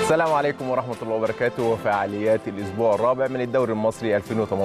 السلام عليكم ورحمة الله وبركاته. وفعاليات الأسبوع الرابع من الدوري المصري 2018-2019،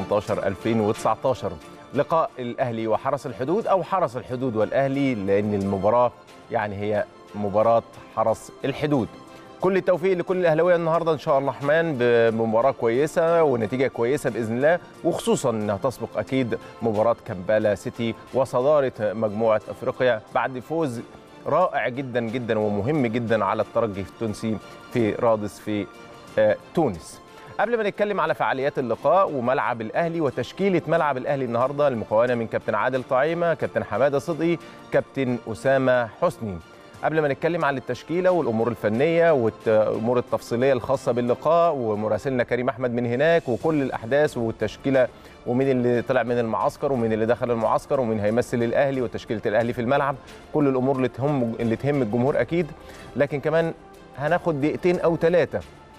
لقاء الأهلي وحرس الحدود أو حرس الحدود والأهلي، لأن المباراة يعني هي مباراة حرس الحدود. كل التوفيق لكل الأهلاوية النهاردة إن شاء الله الرحمن بمباراة كويسة ونتيجة كويسة بإذن الله، وخصوصا أنها تسبق أكيد مباراة كامبالا سيتي وصدارة مجموعة أفريقيا بعد فوز رائع جدا جدا ومهم جدا على الترجي التونسي في رادس في تونس. قبل ما نتكلم على فعاليات اللقاء وملعب الأهلي وتشكيلة ملعب الأهلي النهاردة المكونة من كابتن عادل طعيمة، كابتن حمادة صدقي، كابتن أسامة حسني. قبل ما نتكلم عن التشكيلة والأمور الفنية والأمور التفصيلية الخاصة باللقاء ومراسلنا كريم أحمد من هناك وكل الأحداث والتشكيلة ومين اللي طلع من المعسكر ومين اللي دخل المعسكر ومين هيمثل الأهلي وتشكيلة الأهلي في الملعب، كل الأمور اللي تهم الجمهور أكيد. لكن كمان هناخد دقيقتين أو 3،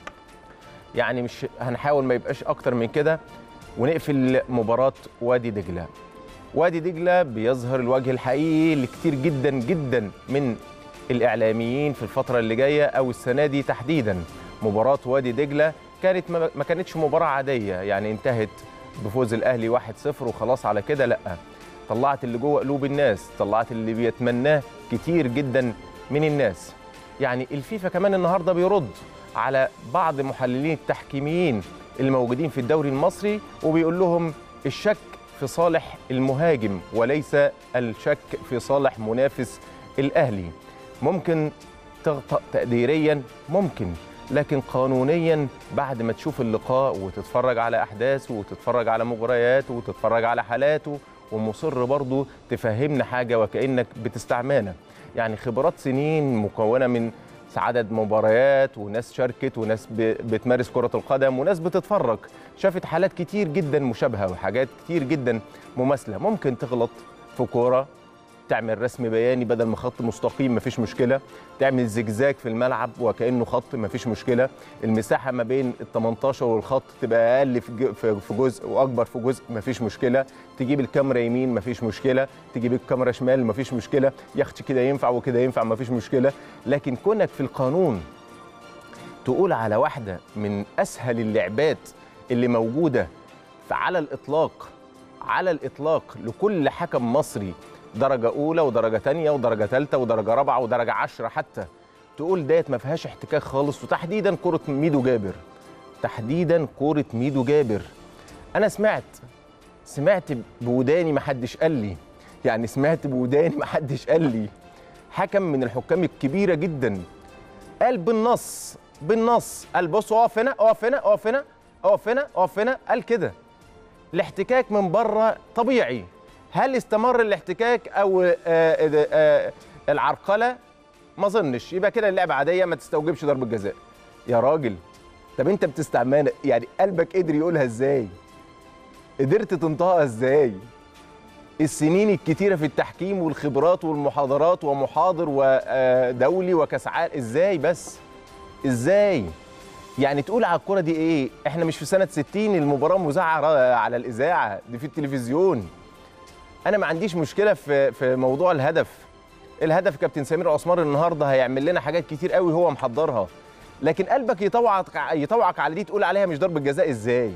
يعني مش هنحاول ما يبقاش أكتر من كده، ونقفل مباراة وادي دجلة. وادي دجلة بيظهر الوجه الحقيقي لكتير جدا جدا من الإعلاميين في الفترة اللي جاية أو السنة دي تحديدا. مباراة وادي دجلة ما كانتش مباراة عادية، يعني انتهت بفوز الأهلي 1-0 وخلاص على كده، لأ، طلعت اللي جوه قلوب الناس، طلعت اللي بيتمناه كتير جدا من الناس. يعني الفيفا كمان النهاردة بيرد على بعض محللين التحكيميين اللي موجودين في الدوري المصري وبيقول لهم الشك في صالح المهاجم وليس الشك في صالح منافس الأهلي. ممكن تخطأ تقديريا، ممكن، لكن قانونيا بعد ما تشوف اللقاء وتتفرج على أحداثه وتتفرج على مغرياته وتتفرج على حالاته ومصر برضو تفهمنا حاجة وكأنك بتستعمانا، يعني خبرات سنين مكونة من عدد مباريات وناس شاركت وناس بتمارس كرة القدم وناس بتتفرج، شافت حالات كتير جدا مشابهة وحاجات كتير جدا مماثلة. ممكن تغلط في كورة، تعمل رسم بياني بدل ما خط مستقيم مفيش مشكلة، تعمل زجزاج في الملعب وكأنه خط مفيش مشكلة، المساحة ما بين ال18 والخط تبقى أقل في جزء وأكبر في جزء مفيش مشكلة، تجيب الكاميرا يمين مفيش مشكلة، تجيب الكاميرا شمال مفيش مشكلة، يختي كده ينفع وكده ينفع مفيش مشكلة. لكن كونك في القانون تقول على واحدة من أسهل اللعبات اللي موجودة على الإطلاق لكل حكم مصري درجة أولى ودرجة تانية ودرجة تالتة ودرجة رابعة ودرجة 10 حتى، تقول ديت ما فيهاش احتكاك خالص، وتحديدا كرة ميدو جابر. أنا سمعت بوداني ما حدش قال لي، يعني سمعت بوداني ما حدش قال لي، حكم من الحكام الكبيرة جدا قال بالنص قال بصوا اقف هنا، قال كده الاحتكاك من بره طبيعي. هل استمر الاحتكاك او العرقله؟ ما اظنش، يبقى كده اللعبه عاديه ما تستوجبش ضربه جزاء. يا راجل طب انت بتستعملها، يعني قلبك قدر يقولها ازاي؟ قدرت تنطقها ازاي؟ السنين الكتيره في التحكيم والخبرات والمحاضرات ومحاضر ودولي وكاس عالم، ازاي بس؟ ازاي؟ يعني تقول على الكرة دي ايه؟ احنا مش في سنة 60 المباراة مذاعة على الإذاعة، دي في التلفزيون. أنا ما عنديش مشكلة في موضوع الهدف كابتن سمير عثمان النهارده هيعمل لنا حاجات كتير قوي هو محضرها، لكن قلبك يطوعك على دي تقول عليها مش ضربة جزاء ازاي؟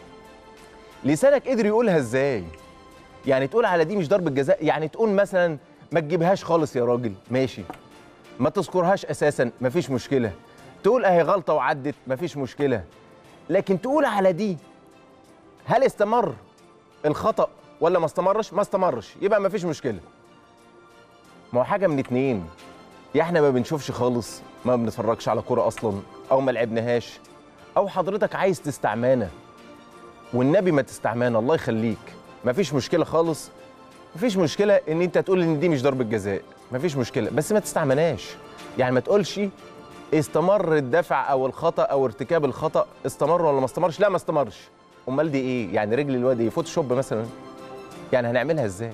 لسانك قدر يقولها ازاي؟ يعني تقول على دي مش ضربة جزاء، يعني تقول مثلا ما تجيبهاش خالص يا راجل ماشي، ما تذكرهاش أساسا مفيش مشكلة، تقول اهي غلطه وعدت مفيش مشكله، لكن تقول على دي هل استمر الخطا ولا ما استمرش؟ ما استمرش، يبقى مفيش مشكله. ما هو حاجه من اتنين، يا احنا ما بنشوفش خالص، ما بنتفرجش على كوره اصلا، او ما لعبناهاش، او حضرتك عايز تستعمانا، والنبي ما تستعمانا الله يخليك، مفيش مشكله خالص، مفيش مشكله ان انت تقول ان دي مش ضربه جزاء، مفيش مشكله، بس ما تستعمناش. يعني ما تقولش استمر الدفع او الخطا او ارتكاب الخطا، استمر ولا ما استمرش؟ لا ما استمرش. امال دي ايه؟ يعني رجل الواد ايه؟ فوتوشوب مثلا؟ يعني هنعملها ازاي؟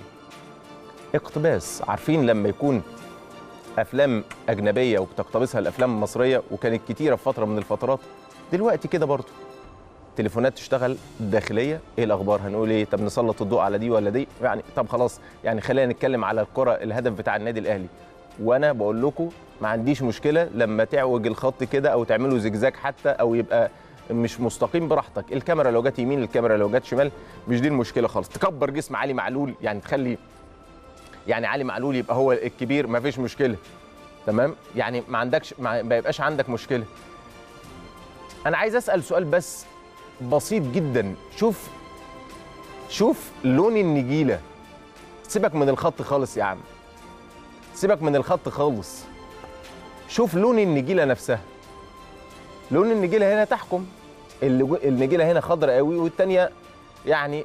اقتباس. عارفين لما يكون افلام اجنبيه وبتقتبسها الافلام المصريه، وكانت كتيره في فتره من الفترات، دلوقتي كده برضه تليفونات تشتغل داخليه، ايه الاخبار؟ هنقول ايه؟ طب نسلط الضوء على دي ولا دي؟ يعني طب خلاص، يعني خلينا نتكلم على الكره، الهدف بتاع النادي الاهلي، وانا بقول لكم ما عنديش مشكله لما تعوج الخط كده او تعمله زجزاج حتى او يبقى مش مستقيم، براحتك. الكاميرا لو جت يمين، الكاميرا لو جت شمال، مش دي المشكله خالص. تكبر جسم علي معلول، يعني تخلي يعني علي معلول يبقى هو الكبير، ما فيش مشكله، تمام؟ يعني ما يبقاش عندك مشكله. انا عايز اسال سؤال بس بسيط جدا. شوف لون النجيله، سيبك من الخط خالص يا عم، سيبك من الخط خالص. شوف لون النجيله نفسها. لون النجيله هنا تحكم. النجيله هنا خضراء قوي، والثانيه يعني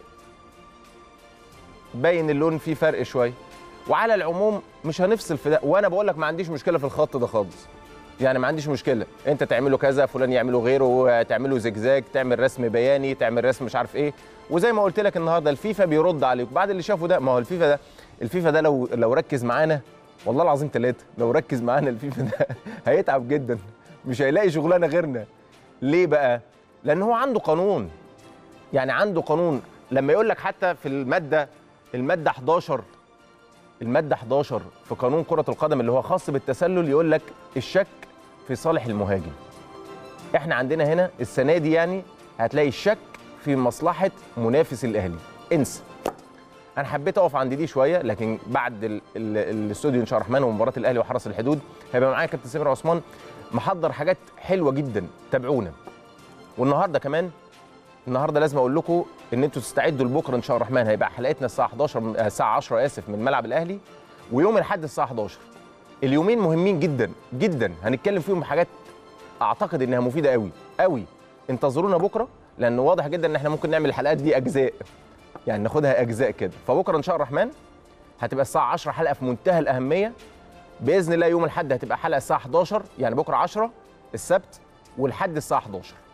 باين اللون فيه فرق شويه. وعلى العموم مش هنفصل في ده، وانا بقول لك ما عنديش مشكله في الخط ده خالص. يعني ما عنديش مشكله انت تعمله كذا، فلان يعمله غيره، تعمله زجزاج، تعمل رسم بياني، تعمل رسم مش عارف ايه. وزي ما قلت لك النهارده الفيفا بيرد عليك بعد اللي شافه ده. ما هو الفيفا ده لو ركز معانا والله العظيم 3، لو ركز معانا الفيفا ده هيتعب جدا، مش هيلاقي شغلانه غيرنا. ليه بقى؟ لان هو عنده قانون. يعني عنده قانون. لما يقول لك حتى في الماده 11 في قانون كرة القدم اللي هو خاص بالتسلل، يقول لك الشك في صالح المهاجم. احنا عندنا هنا السنة دي يعني هتلاقي الشك في مصلحة منافس الأهلي. انسى. أنا حبيت أقف عند دي شوية، لكن بعد الاستوديو إن شاء الله الرحمن ومباراة الأهلي وحرس الحدود هيبقى معايا كابتن سامر عثمان محضر حاجات حلوة جدا، تابعونا. والنهارده كمان لازم اقول لكم ان انتوا تستعدوا لبكره ان شاء الله الرحمن. هيبقى حلقتنا الساعه 10 اسف من ملعب الاهلي، ويوم الاحد الساعه 11. اليومين مهمين جدا جدا، هنتكلم فيهم بحاجات اعتقد انها مفيده قوي قوي. انتظرونا بكره، لان واضح جدا ان احنا ممكن نعمل الحلقات دي اجزاء، يعني ناخدها اجزاء كده. فبكره ان شاء الله الرحمن هتبقى الساعه 10 حلقه في منتهى الاهميه. باذن الله يوم الاحد هتبقى حلقه الساعه 11، يعني بكره 10 السبت، والحد الساعه 11.